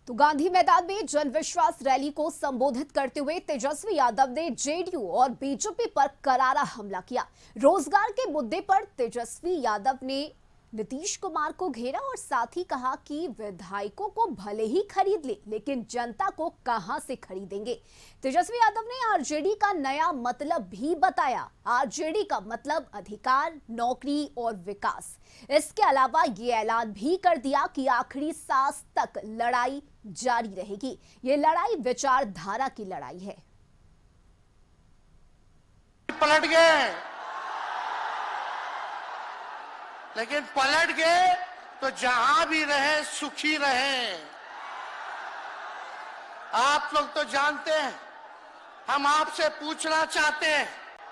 तो गांधी मैदान में जन विश्वास रैली को संबोधित करते हुए तेजस्वी यादव ने जेडीयू और बीजेपी पर करारा हमला किया। रोजगार के मुद्दे पर तेजस्वी यादव ने नीतीश कुमार को घेरा और साथ ही कहा कि विधायकों को भले ही खरीद ले, लेकिन जनता को कहां से खरीदेंगे। तेजस्वी यादव ने आरजेडी का नया मतलब भी बताया। आरजेडी का मतलब अधिकार, नौकरी और विकास। इसके अलावा ये ऐलान भी कर दिया कि आखिरी सांस तक लड़ाई जारी रहेगी। ये लड़ाई विचारधारा की लड़ाई है। पलट गए, लेकिन पलट गए तो जहां भी रहे सुखी रहे। आप लोग तो जानते हैं, हम आपसे पूछना चाहते हैं,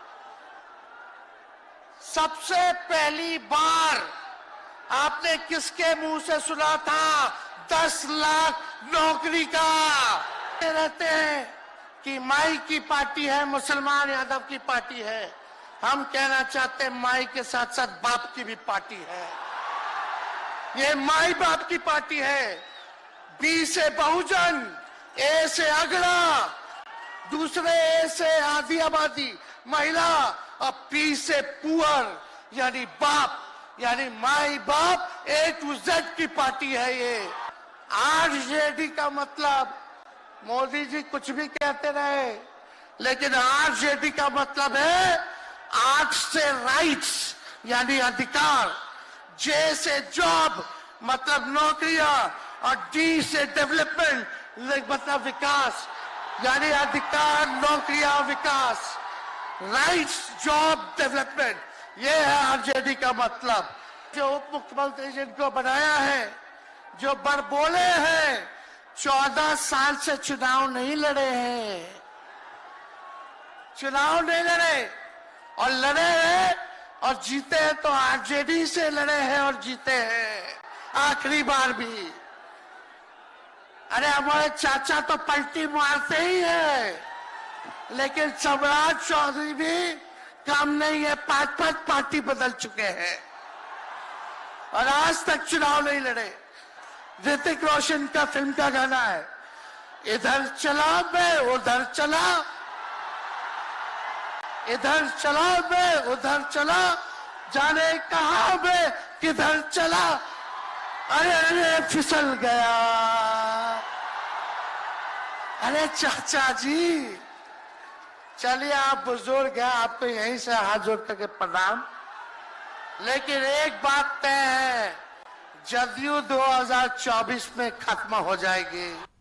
सबसे पहली बार आपने किसके मुंह से सुना था 10 लाख नौकरी का? रहते हैं कि माई की पार्टी है, मुसलमान यादव की पार्टी है। हम कहना चाहते हैं माई के साथ साथ बाप की भी पार्टी है। ये माई बाप की पार्टी है। बी से बहुजन, ए से अगड़ा, दूसरे ए से आधी आबादी महिला और पी से पुअर यानी बाप, यानी माई बाप ए टू जेड की पार्टी है ये। आरजेडी का मतलब, मोदी जी कुछ भी कहते रहे, लेकिन आरजेडी का मतलब है आर से राइट्स यानी अधिकार, जे से जॉब मतलब नौकरियां, और डी से डेवलपमेंट मतलब विकास, यानी अधिकार, नौकरियां, विकास, राइट्स, जॉब, डेवलपमेंट। ये है आरजेडी का मतलब। जो उप मुख्यमंत्री जिनको बनाया है, जो बरबोले हैं, 14 साल से चुनाव नहीं लड़े हैं, चुनाव नहीं लड़े और लड़े हैं और जीते हैं तो आरजेडी से लड़े हैं और जीते हैं आखिरी बार भी। अरे हमारे चाचा तो पलटी मारते ही है, लेकिन सम्राट चौधरी भी काम नहीं है, 5-5 पार्टी बदल चुके हैं और आज तक चुनाव नहीं लड़े। ऋतिक रोशन का फिल्म का गाना है, इधर चला मैं उधर चला, इधर चला मैं उधर चला, जाने कहां मैं किधर चला, अरे अरे फिसल गया। अरे चाचा जी, चलिए आप बुजुर्ग हैं, आपको यहीं से हाथ जोड़ करके प्रणाम। लेकिन एक बात तय है, जदयू 2024 में खत्म हो जाएगी।